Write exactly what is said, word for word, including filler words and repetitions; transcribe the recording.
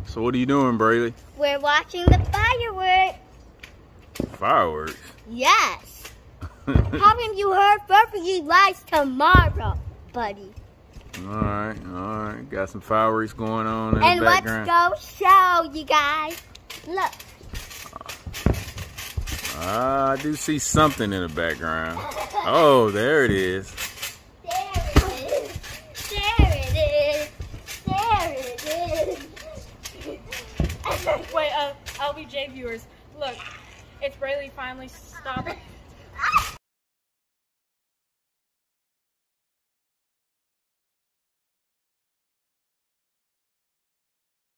So what are you doing, Braylee? We're watching the fireworks. Fireworks? Yes. Haven't you heard Perfectly Lights tomorrow, buddy? Alright, alright. Got some fireworks going on in and the background. And let's go show you guys. Look. Uh, I do see something in the background. Oh, there it is. There it is. There it is. There it is. Wait, uh, L B J viewers, look, it's Braylee finally stopped